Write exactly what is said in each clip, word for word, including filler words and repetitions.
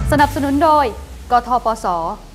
สนับสนุนโดยกทปส.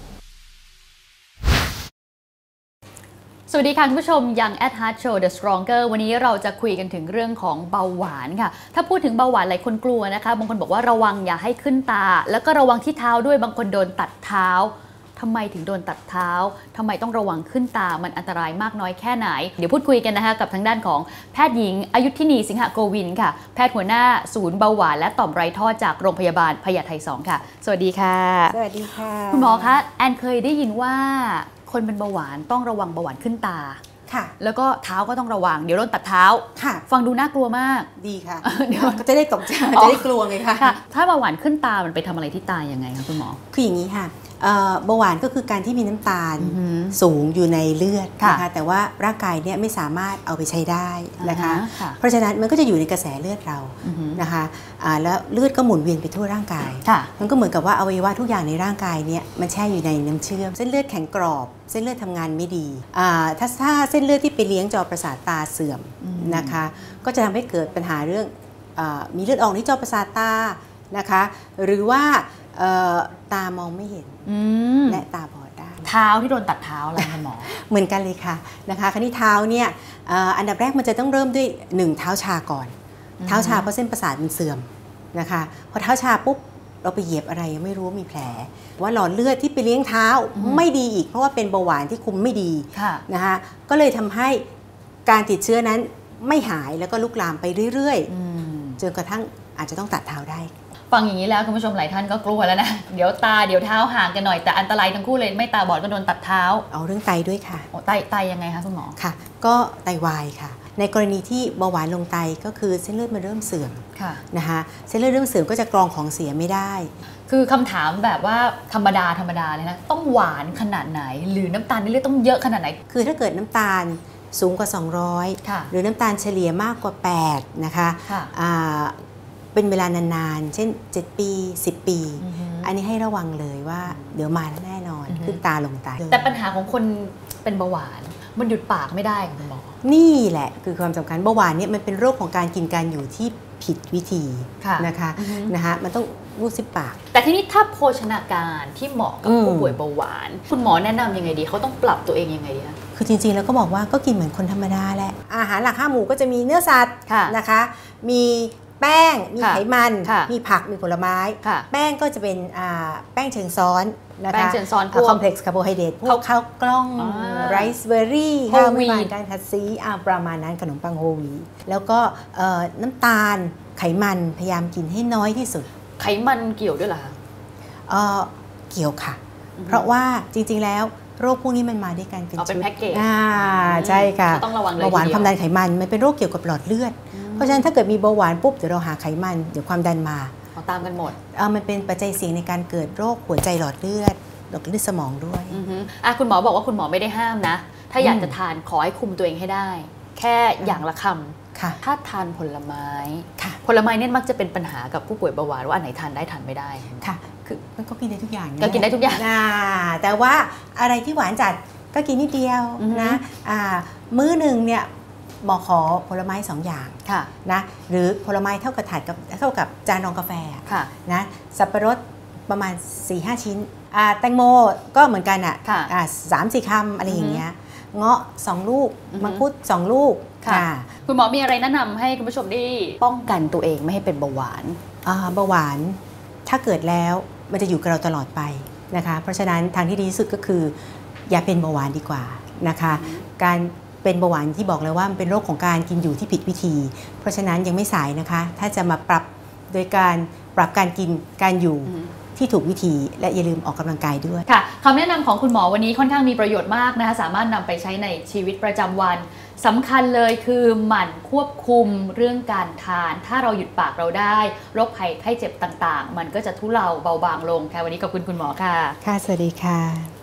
สวัสดีค่ะคุณผู้ชมยัง at Heart Show The Stronger วันนี้เราจะคุยกันถึงเรื่องของเบาหวานค่ะถ้าพูดถึงเบาหวานหลายคนกลัวนะคะบางคนบอกว่าระวังอย่าให้ขึ้นตาแล้วก็ระวังที่เท้าด้วยบางคนโดนตัดเท้าทำไมถึงโดนตัดเท้าทำไมต้องระวังขึ้นตามันอันตรายมากน้อยแค่ไหนเดี๋ยวพูดคุยกันนะคะกับทางด้านของแพทย์หญิงอยุธนีสิงหโกวินค่ะแพทย์หัวหน้าศูนย์เบาหวานและต่อมไร้ท่อจากโรงพยาบาลพญาไทสองค่ะสวัสดีค่ะสวัสดีค่ะคุณหมอคะแอนเคยได้ยินว่าคนเป็นเบาหวานต้องระวังเบาหวานขึ้นตาแล้วก็เท้าก็ต้องระวังเดี๋ยวโดนตัดเท้าฟังดูน่ากลัวมากดีค่ะเดี๋ยวจะได้ตกใจจะได้กลัวไงคะถ้าเบาหวานขึ้นตามันไปทำอะไรที่ตายังไงคะคุณหมอคืออย่างนี้ค่ะเบาหวานก็คือการที่มีน้ำตาลสูงอยู่ในเลือดนะคะแต่ว่าร่างกายเนี่ยไม่สามารถเอาไปใช้ได้นะคะเพราะฉะนั้นมันก็จะอยู่ในกระแสเลือดเรานะคะแล้วเลือดก็หมุนเวียนไปทั่วร่างกายมันก็เหมือนกับว่าอวัยวะทุกอย่างในร่างกายเนี่ยมันแช่อยู่ในน้ำเชื่อมเส้นเลือดแข็งกรอบเส้นเลือดทำงานไม่ดีถ้าถ้าเส้นเลือดที่ไปเลี้ยงจอประสาทตาเสื่อมนะคะก็จะทำให้เกิดปัญหาเรื่องมีเลือดออกที่จอประสาทตานะคะหรือว่าตามองไม่เห็นและตาบอดได้เท้าที่โดนตัดเท้าอะไรคุณหมอเหมือนกันเลยค่ะนะคะคราวนี้เท้าเนี่ยอันดับแรกมันจะต้องเริ่มด้วยหนึ่งเท้าชาก่อนเท้าชาเพราะเส้นประสาทมันเสื่อมนะคะพอเท้าชาปุ๊บเราไปเหยียบอะไรยังไม่รู้มีแผลว่าหลอดเลือดที่ไปเลี้ยงเท้าไม่ดีอีกเพราะว่าเป็นเบาหวานที่คุมไม่ดีนะคะก็เลยทำให้การติดเชื้อนั้นไม่หายแล้วก็ลุกลามไปเรื่อยๆจนกระทั่งอาจจะต้องตัดเท้าได้ฟังอย่างนี้แล้วคุณผู้ชมหลายท่านก็กลัวแล้วนะเดี๋ยวตาเดี๋ยวเท้าห่างกันหน่อยแต่อันตรายทั้งคู่เลยไม่ตาบอดก็โดนตัดเท้าเอาเรื่องไตด้วยค่ะไตไตยังไงคะคุณหมอค่ะก็ไตวายค่ะในกรณีที่เบาหวานลงไตก็คือเส้นเลือดมันเริ่มเสื่อมนะคะเส้นเลือดเริ่มเสื่อมก็จะกรองของเสียไม่ได้คือคำถามแบบว่าธรรมดาธรรมดาเลยนะต้องหวานขนาดไหนหรือน้ำตาลในเลือดต้องเยอะขนาดไหนคือถ้าเกิดน้ำตาลสูงกว่าสองร้อยหรือน้ำตาลเฉลี่ยมากกว่าแปดนะคะเป็นเวลานานๆเช่นเจ็ดปีสิบปีอันนี้ให้ระวังเลยว่าเดี๋ยวมาแน่นอนขึ้นตาลงไตแต่ปัญหาของคนเป็นเบาหวานมันหยุดปากไม่ได้คุณหมอนี่แหละคือความสำคัญเบาหวานเนี่ยมันเป็นโรคของการกินการอยู่ที่ผิดวิธีนะคะนะคะมันต้องรูดซิปปากแต่ทีนี้ถ้าโภชนาการที่เหมาะกับผู้ป่วยเบาหวานคุณหมอแนะนำยังไงดีเขาต้องปรับตัวเองยังไงดีคะคือจริงๆแล้วก็บอกว่าก็กินเหมือนคนธรรมดาแหละอาหารหลักห้าหมู่ก็จะมีเนื้อสัตว์นะคะมีแป้งมีไขมันมีผักมีผลไม้แป้งก็จะเป็นแป้งเชิงซ้อนนะคะแป้งเชิงซ้อนพวกคอมเพล็กซ์คาร์โบไฮเดรตพวกข้าวกล้องไรซ์เบอร์รี่ข้าวมันการทัดซีประมาณนั้นขนมปังโฮลวีทแล้วก็น้ำตาลไขมันพยายามกินให้น้อยที่สุดไขมันเกี่ยวด้วยเหรอคะเกี่ยวค่ะเพราะว่าจริงๆแล้วโรคพวกนี้มันมาด้วยกันเป็นชุดเป็นแพ็กเกจใช่ค่ะต้องระวังเลยเบาหวานความดันไขมันมันเป็นโรคเกี่ยวกับหลอดเลือดเพราะฉะนั้นถ้าเกิดมีเบาหวานปุ๊บเดี๋ยวเราหาไขมันเดี๋ยวความดันมาเอาตามกันหมดเออมันเป็นปัจจัยเสี่ยงในการเกิดโรคหัวใจหลอดเลือดหลอดเลือดสมองด้วยอ่ะคุณหมอบอกว่าคุณหมอไม่ได้ห้ามนะถ้าอยากจะทานขอให้คุมตัวเองให้ได้แค่อย่างละคำถ้าทานผลไม้ผลไม้เนี่ยมักจะเป็นปัญหากับผู้ป่วยเบาหวานว่าอันไหนทานได้ทานไม่ได้ค่ะคือมันก็กินได้ทุกอย่างก็กินได้ทุกอย่างแต่ว่าอะไรที่หวานจัดก็กินนิดเดียวนะมื้อหนึ่งเนี่ยหมอขอผลไม้สองอย่างนะหรือผลไม้เท่ากับถาดกับเท่ากับจานรองกาแฟนะสับปะรดประมาณ สี่ห้า ชิ้นแตงโมก็เหมือนกันอ่ะสามสี่คำอะไรอย่างเงี้ยเงาะสองลูกมังคุดสองลูกคุณหมอมีอะไรแนะนำให้คุณผู้ชมได้ป้องกันตัวเองไม่ให้เป็นเบาหวานเบาหวานถ้าเกิดแล้วมันจะอยู่กับเราตลอดไปนะคะเพราะฉะนั้นทางที่ดีที่สุดก็คืออย่าเป็นเบาหวานดีกว่านะคะการเป็นเบาหวานที่บอกเลยว่ามันเป็นโรคของการกินอยู่ที่ผิดวิธีเพราะฉะนั้นยังไม่สายนะคะถ้าจะมาปรับโดยการปรับการกินการอยู่ที่ถูกวิธีและอย่าลืมออกกำลังกายด้วยค่ะคำแนะนำของคุณหมอวันนี้ค่อนข้างมีประโยชน์มากนะคะสามารถนำไปใช้ในชีวิตประจำวันสำคัญเลยคือหมั่นควบคุมเรื่องการทานถ้าเราหยุดปากเราได้โรคภัยไข้เจ็บต่างๆมันก็จะทุเลาเบาบางลงค่ะวันนี้ขอบคุณคุณหมอค่ะค่ะสวัสดีค่ะ